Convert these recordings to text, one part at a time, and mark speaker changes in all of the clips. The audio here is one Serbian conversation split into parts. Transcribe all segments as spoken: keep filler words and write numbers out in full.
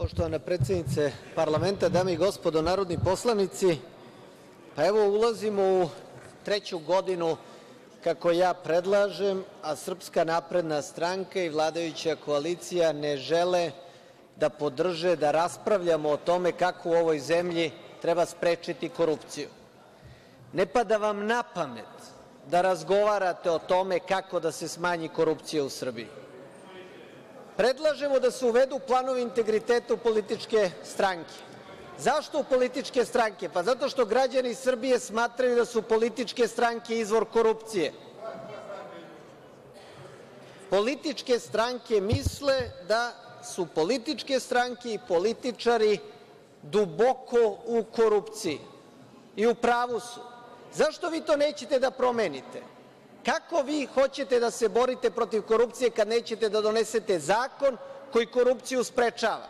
Speaker 1: Poštovana predsednice parlamenta, dame i gospodo narodni poslanici, pa evo ulazimo u treću godinu kako ja predlažem, a Srpska napredna stranka i vladajuća koalicija ne žele da podrže da raspravljamo o tome kako u ovoj zemlji treba sprečiti korupciju. Ne pada vam na pamet da razgovarate o tome kako da se smanji korupcija u Srbiji. Predlažemo da se uvedu planovi integriteta u političke stranke. Zašto u političke stranke? Pa zato što građani Srbije smatraju da su političke stranke izvor korupcije. Političke stranke misle da su političke stranke i političari duboko u korupciji i u pravu su. Zašto vi to nećete da promenite? Kako vi hoćete da se borite protiv korupcije kad nećete da donesete zakon koji korupciju sprečava?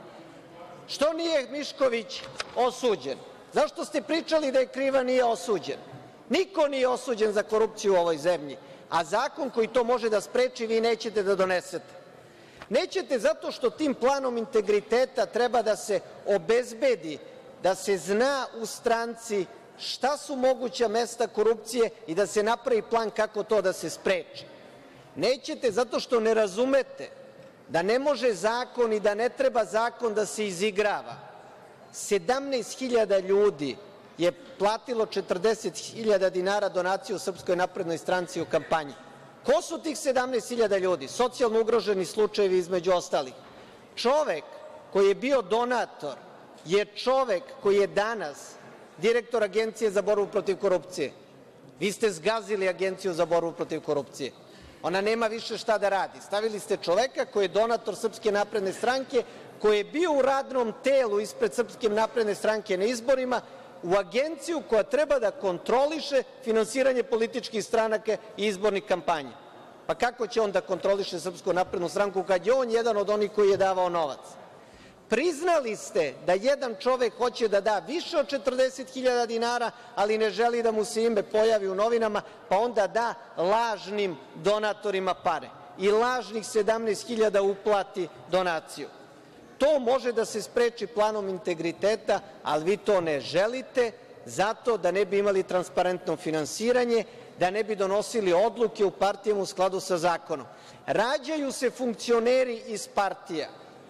Speaker 1: Što nije Mišković osuđen? Zašto ste pričali da je kriv, a nije osuđen? Niko nije osuđen za korupciju u ovoj zemlji, a zakon koji to može da spreči vi nećete da donesete. Nećete zato što tim planom integriteta treba da se obezbedi, da se zna u stranci šta su moguća mesta korupcije i da se napravi plan kako to da se spreči. Nećete zato što ne razumete da ne može zakon i da ne treba zakon da se izigrava. sedamnaest hiljada ljudi je platilo četrdeset hiljada dinara donaciju Srpskoj naprednoj stranci u kampanji. Ko su tih sedamnaest hiljada ljudi? Socijalno ugroženi slučajevi između ostalih. Čovek koji je bio donator je čovek koji je danas direktor Agencije za borbu protiv korupcije. Vi ste zgazili Agenciju za borbu protiv korupcije. Ona nema više šta da radi. Stavili ste čoveka koji je donator Srpske napredne stranke, koji je bio u radnom telu ispred Srpske napredne stranke na izborima, u agenciju koja treba da kontroliše finansiranje političkih stranaka i izbornih kampanja. Pa kako će on da kontroliše Srpsku naprednu stranku kad je on jedan od onih koji je davao novac? Priznali ste da jedan čovek hoće da da više od četrdeset hiljada dinara, ali ne želi da mu se ime pojavi u novinama, pa onda da lažnim donatorima pare i lažnih sedamnaest hiljada uplati donaciju. To može da se spreči planom integriteta, ali vi to ne želite zato da ne bi imali transparentno finansiranje, da ne bi donosili odluke u partijama u skladu sa zakonom. Rađaju se funkcioneri iz partija.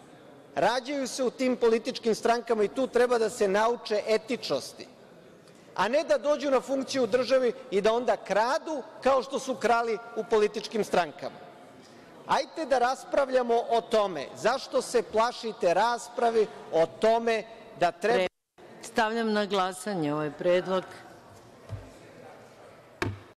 Speaker 1: Rađaju se u tim političkim strankama i tu treba da se nauče etičnosti, a ne da dođu na funkciju u državi i da onda kradu kao što su krali u političkim strankama. Hajde da raspravljamo o tome. Zašto se plašite rasprave o tome da treba...
Speaker 2: Stavljam na glasanje ovaj predlog.